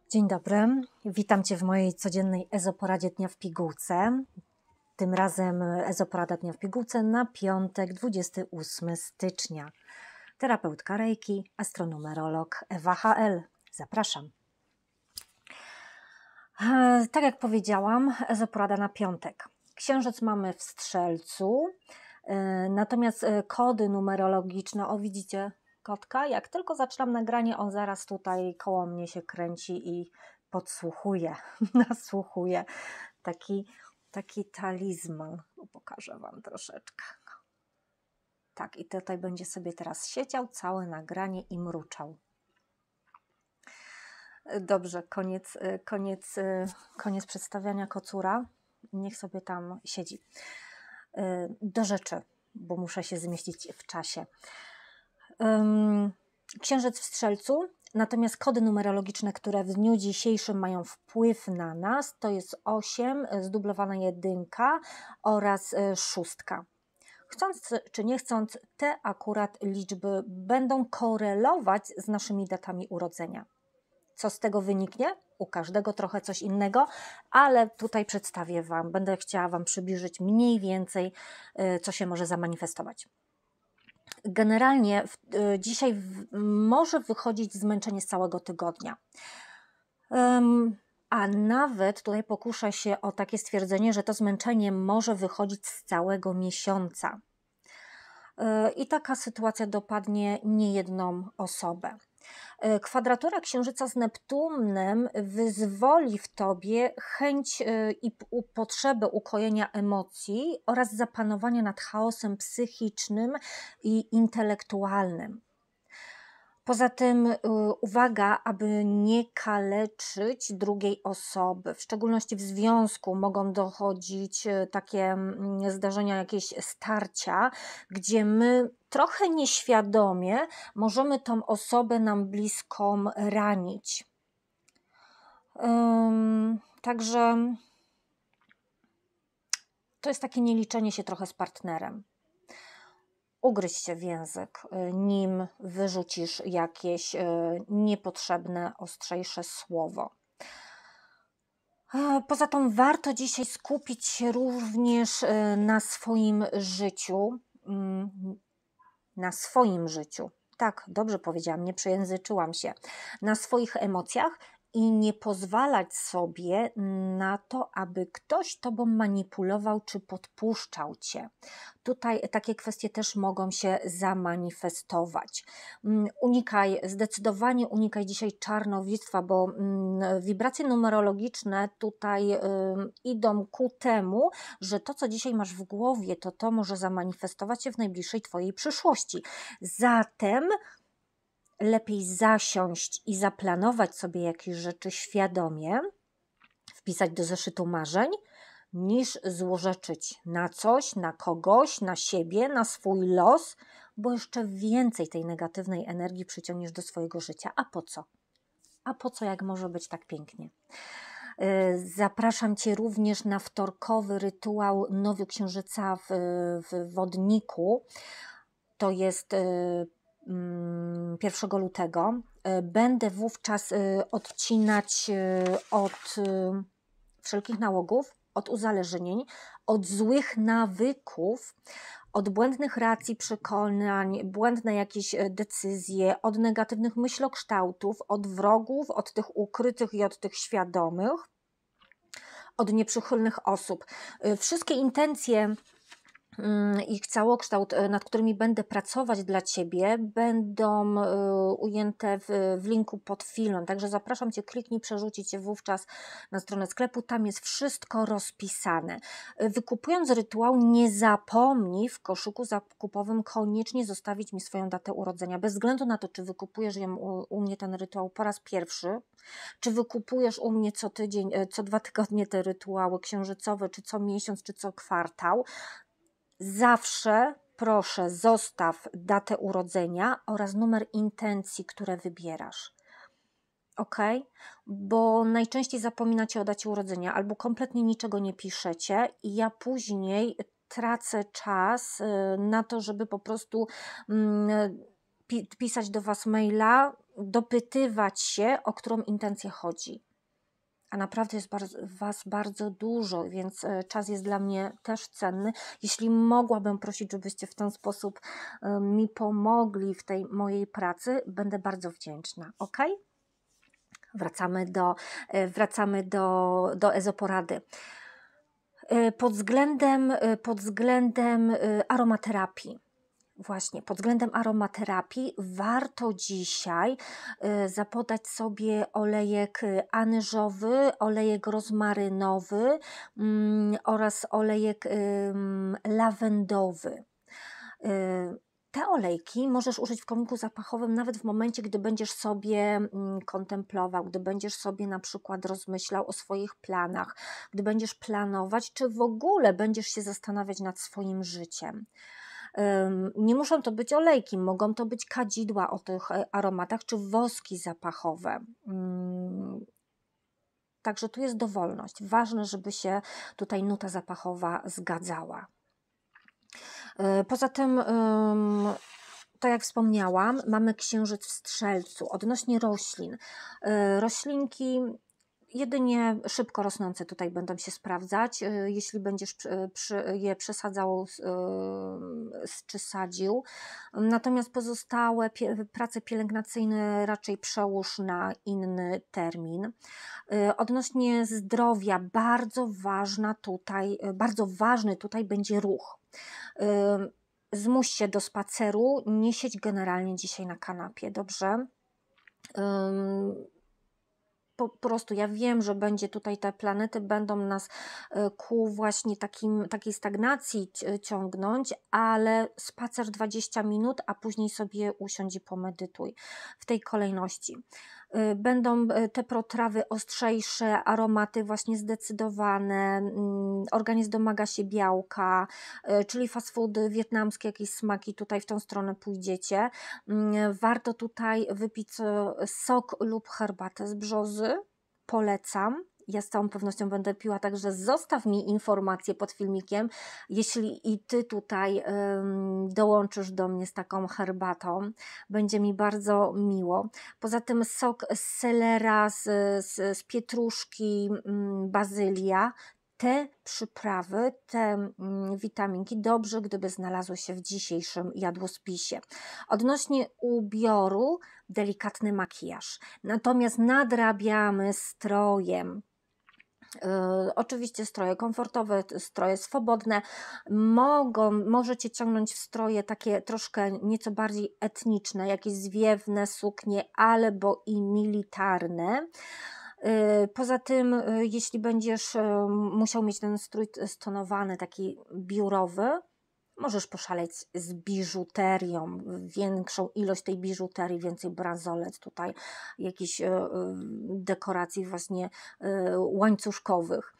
Dzień dobry, witam Cię w mojej codziennej ezoporadzie dnia w pigułce. Tym razem ezoporada dnia w pigułce na piątek, 28 stycznia. Terapeutka Reiki, astronumerolog Ewa HL. Zapraszam. Tak jak powiedziałam, ezoporada na piątek. Księżyc mamy w Strzelcu, natomiast kody numerologiczne, widzicie kotka? Jak tylko zaczynam nagranie, on zaraz tutaj koło mnie się kręci i podsłuchuje, nasłuchuje. Taki talizman. Pokażę Wam troszeczkę. Tak, i tutaj będzie sobie teraz siedział całe nagranie i mruczał. Dobrze, koniec przedstawiania kocura. Niech sobie tam siedzi. Do rzeczy, bo muszę się zmieścić w czasie. Księżyc w Strzelcu, natomiast kody numerologiczne, które w dniu dzisiejszym mają wpływ na nas, to jest 8, zdublowana 1 oraz 6. Chcąc czy nie chcąc, te akurat liczby będą korelować z naszymi datami urodzenia. Co z tego wyniknie? U każdego trochę coś innego, ale tutaj przedstawię Wam, będę chciała Wam przybliżyć mniej więcej, co się może zamanifestować. Generalnie dzisiaj może wychodzić zmęczenie z całego tygodnia. A nawet tutaj pokuszę się o takie stwierdzenie, że to zmęczenie może wychodzić z całego miesiąca. I taka sytuacja dopadnie niejedną osobę. Kwadratura Księżyca z Neptunem wyzwoli w Tobie chęć i potrzebę ukojenia emocji oraz zapanowania nad chaosem psychicznym i intelektualnym. Poza tym uwaga, aby nie kaleczyć drugiej osoby, w szczególności w związku mogą dochodzić takie zdarzenia, jakieś starcia, gdzie my trochę nieświadomie możemy tą osobę nam bliską ranić. Także to jest takie nieliczenie się trochę z partnerem. Ugryź się w język, nim wyrzucisz jakieś niepotrzebne, ostrzejsze słowo. Poza tym warto dzisiaj skupić się również na swoim życiu. Na swoim życiu. Tak, dobrze powiedziałam, nie przejęzyczyłam się. Na swoich emocjach i nie pozwalać sobie na to, aby ktoś Tobą manipulował czy podpuszczał Cię. Tutaj takie kwestie też mogą się zamanifestować. Zdecydowanie unikaj dzisiaj czarnowidztwa, bo wibracje numerologiczne tutaj idą ku temu, że to, co dzisiaj masz w głowie, to może zamanifestować się w najbliższej Twojej przyszłości. Zatem lepiej zasiąść i zaplanować sobie jakieś rzeczy świadomie, wpisać do zeszytu marzeń, niż złorzeczyć na coś, na kogoś, na siebie, na swój los, bo jeszcze więcej tej negatywnej energii przyciągniesz do swojego życia. A po co? A po co, jak może być tak pięknie? Zapraszam Cię również na wtorkowy rytuał Nowiu-Księżyca w Wodniku. To jest 1 lutego. Będę wówczas odcinać od wszelkich nałogów, od uzależnień, od złych nawyków, od błędnych reakcji, przekonań, błędne jakieś decyzje, od negatywnych myślokształtów, od wrogów, od tych ukrytych i od tych świadomych, od nieprzychylnych osób. Wszystkie intencje, ich całokształt, nad którymi będę pracować dla Ciebie, będą ujęte w linku pod filmem. Także zapraszam Cię, kliknij, przerzucić się wówczas na stronę sklepu. Tam jest wszystko rozpisane. Wykupując rytuał, nie zapomnij w koszyku zakupowym koniecznie zostawić mi swoją datę urodzenia. Bez względu na to, czy wykupujesz u mnie ten rytuał po raz pierwszy, czy wykupujesz u mnie co tydzień, co 2 tygodnie te rytuały księżycowe, czy co miesiąc, czy co kwartał. Zawsze proszę zostaw datę urodzenia oraz numer intencji, które wybierasz. Ok? Bo najczęściej zapominacie o dacie urodzenia albo kompletnie niczego nie piszecie i ja później tracę czas na to, żeby po prostu pisać do Was maila, dopytywać się, o którą intencję chodzi. A naprawdę jest Was bardzo dużo, więc czas jest dla mnie też cenny. Jeśli mogłabym prosić, żebyście w ten sposób mi pomogli w tej mojej pracy, będę bardzo wdzięczna. Ok? Wracamy do ezoporady. Pod względem aromaterapii. Właśnie, pod względem aromaterapii warto dzisiaj zapodać sobie olejek anyżowy, olejek rozmarynowy oraz olejek lawendowy. Te olejki możesz użyć w kominku zapachowym nawet w momencie, gdy będziesz sobie kontemplował, gdy będziesz sobie na przykład rozmyślał o swoich planach, gdy będziesz planować, czy w ogóle będziesz się zastanawiać nad swoim życiem. Nie muszą to być olejki, mogą to być kadzidła o tych aromatach, czy woski zapachowe. Także tu jest dowolność. Ważne, żeby się tutaj nuta zapachowa zgadzała. Poza tym, tak jak wspomniałam, mamy księżyc w Strzelcu. Odnośnie roślin. Roślinki jedynie szybko rosnące tutaj będą się sprawdzać. Jeśli będziesz je przesadzał czy sadził. Natomiast pozostałe prace pielęgnacyjne raczej przełóż na inny termin. Odnośnie zdrowia, bardzo ważny tutaj będzie ruch. Zmuś się do spaceru, nie siedź generalnie dzisiaj na kanapie, dobrze? Po prostu ja wiem, że będzie tutaj te planety będą nas ku właśnie takiej stagnacji ciągnąć, ale spacer 20 minut, a później sobie usiądź i pomedytuj w tej kolejności. Będą te potrawy ostrzejsze, aromaty właśnie zdecydowane, organizm domaga się białka, czyli fast foody wietnamskie, jakieś smaki, tutaj w tą stronę pójdziecie. Warto tutaj wypić sok lub herbatę z brzozy, polecam. Ja z całą pewnością będę piła, także zostaw mi informację pod filmikiem, jeśli i Ty tutaj dołączysz do mnie z taką herbatą. Będzie mi bardzo miło. Poza tym sok z selera, z pietruszki, bazylia. Te przyprawy, te witaminki dobrze, gdyby znalazły się w dzisiejszym jadłospisie. Odnośnie ubioru, delikatny makijaż. Natomiast nadrabiamy strojem. Oczywiście stroje komfortowe, stroje swobodne, możecie ciągnąć w stroje takie troszkę nieco bardziej etniczne, jakieś zwiewne suknie albo i militarne. Poza tym, jeśli będziesz musiał mieć ten strój stonowany, taki biurowy, możesz poszaleć z biżuterią, większą ilość tej biżuterii, więcej bransolec, tutaj jakichś dekoracji właśnie łańcuszkowych.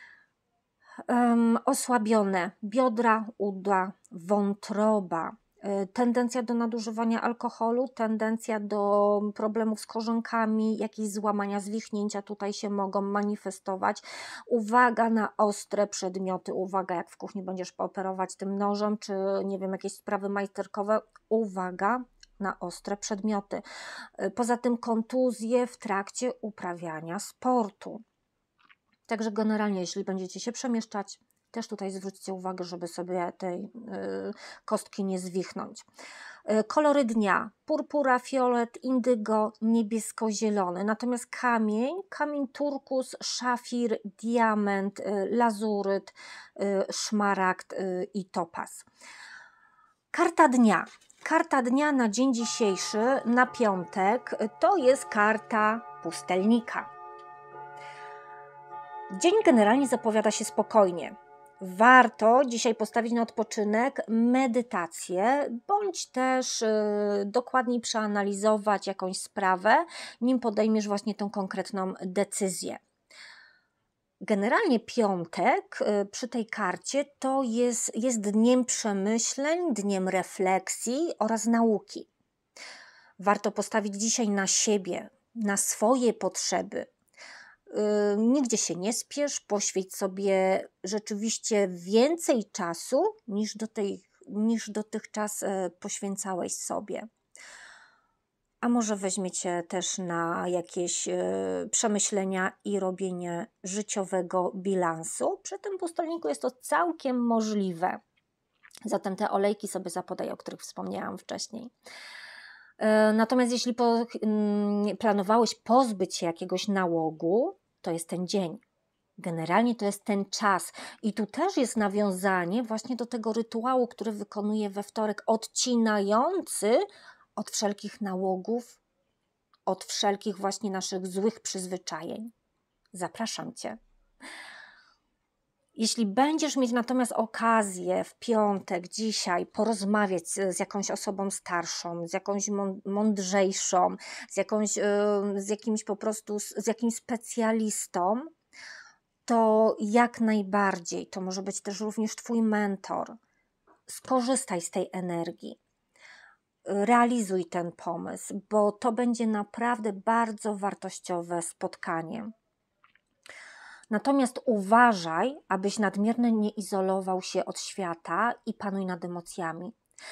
Osłabione biodra, uda, wątroba. Tendencja do nadużywania alkoholu, tendencja do problemów z korzonkami, jakieś złamania, zwichnięcia tutaj się mogą manifestować. Uwaga na ostre przedmioty, uwaga jak w kuchni będziesz pooperować tym nożem, czy nie wiem, jakieś sprawy majsterkowe, uwaga na ostre przedmioty. Poza tym kontuzje w trakcie uprawiania sportu. Także generalnie, jeśli będziecie się przemieszczać, też tutaj zwróćcie uwagę, żeby sobie tej kostki nie zwichnąć. Kolory dnia: purpura, fiolet, indygo, niebiesko-zielony. Natomiast kamień turkus, szafir, diament, lazuryt, szmaragd i topaz. Karta dnia. Karta dnia na dzień dzisiejszy, na piątek, to jest karta pustelnika. Dzień generalnie zapowiada się spokojnie. Warto dzisiaj postawić na odpoczynek, medytację, bądź też dokładniej przeanalizować jakąś sprawę, nim podejmiesz właśnie tą konkretną decyzję. Generalnie piątek przy tej karcie to jest dniem przemyśleń, dniem refleksji oraz nauki. Warto postawić dzisiaj na siebie, na swoje potrzeby. Nigdzie się nie spiesz, poświęć sobie rzeczywiście więcej czasu niż dotychczas poświęcałeś sobie. a może weźmiecie też na jakieś przemyślenia i robienie życiowego bilansu. Przy tym pustolniku jest to całkiem możliwe. Zatem te olejki sobie zapodaj, o których wspomniałam wcześniej. Natomiast jeśli planowałeś pozbyć się jakiegoś nałogu, to jest ten dzień. Generalnie to jest ten czas. I tu też jest nawiązanie właśnie do tego rytuału, który wykonuję we wtorek, odcinający od wszelkich nałogów, od wszelkich właśnie naszych złych przyzwyczajeń. Zapraszam Cię. Jeśli będziesz mieć natomiast okazję w piątek, dzisiaj porozmawiać z jakąś osobą starszą, z jakąś mądrzejszą, z jakimś po prostu, z jakimś specjalistą, to jak najbardziej, to może być też również Twój mentor. Skorzystaj z tej energii. Realizuj ten pomysł, bo to będzie naprawdę bardzo wartościowe spotkanie. Natomiast uważaj, abyś nadmiernie nie izolował się od świata i panuj nad emocjami.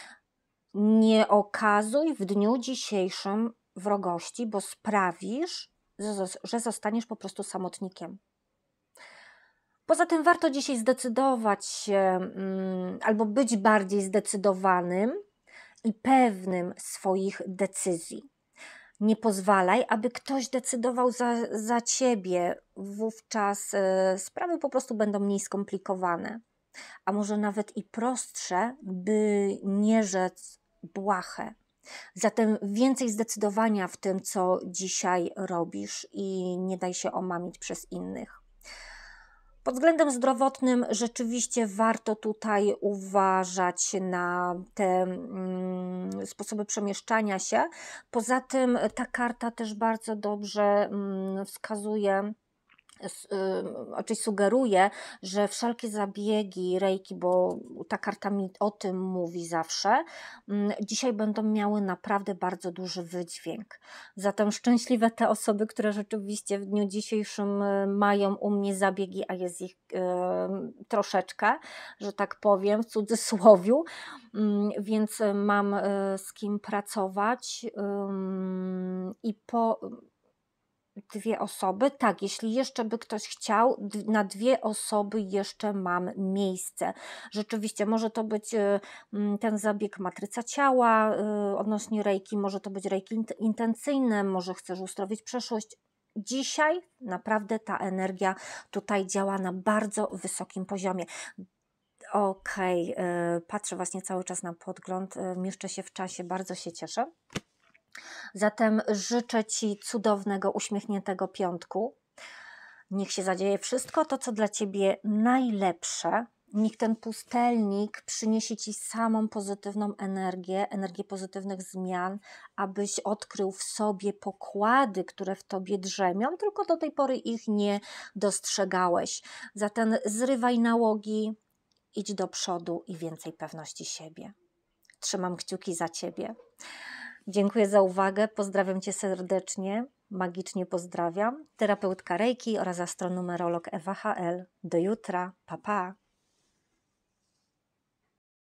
Nie okazuj w dniu dzisiejszym wrogości, bo sprawisz, że zostaniesz po prostu samotnikiem. Poza tym warto dzisiaj zdecydować się albo być bardziej zdecydowanym i pewnym swoich decyzji. Nie pozwalaj, aby ktoś decydował za Ciebie. Wówczas sprawy po prostu będą mniej skomplikowane, a może nawet i prostsze, by nie rzec błahe. Zatem więcej zdecydowania w tym, co dzisiaj robisz i nie daj się omamić przez innych. Pod względem zdrowotnym rzeczywiście warto tutaj uważać na te sposoby przemieszczania się. Poza tym ta karta też bardzo dobrze wskazuje, czyli sugeruje, że wszelkie zabiegi reiki, bo ta karta mi o tym mówi zawsze, dzisiaj będą miały naprawdę bardzo duży wydźwięk. Zatem szczęśliwe te osoby, które rzeczywiście w dniu dzisiejszym mają u mnie zabiegi, a jest ich troszeczkę, że tak powiem, w cudzysłowiu, więc mam z kim pracować i dwie osoby, tak, jeśli jeszcze by ktoś chciał, na 2 osoby jeszcze mam miejsce. Rzeczywiście może to być ten zabieg matryca ciała odnośnie reiki, może to być reiki intencyjne, może chcesz uzdrowić przeszłość. Dzisiaj naprawdę ta energia tutaj działa na bardzo wysokim poziomie. Okej, patrzę właśnie cały czas na podgląd, mieszczę się w czasie, bardzo się cieszę. Zatem życzę Ci cudownego, uśmiechniętego piątku. Niech się zadzieje wszystko to, co dla Ciebie najlepsze. Niech ten pustelnik przyniesie Ci samą pozytywną energię pozytywnych zmian, abyś odkrył w sobie pokłady, które w Tobie drzemią, tylko do tej pory ich nie dostrzegałeś. Zatem zrywaj nałogi, idź do przodu i więcej pewności siebie. Trzymam kciuki za Ciebie. Dziękuję za uwagę, pozdrawiam Cię serdecznie, magicznie pozdrawiam. Terapeutka reiki oraz astronumerolog Ewa HL. Do jutra, pa pa!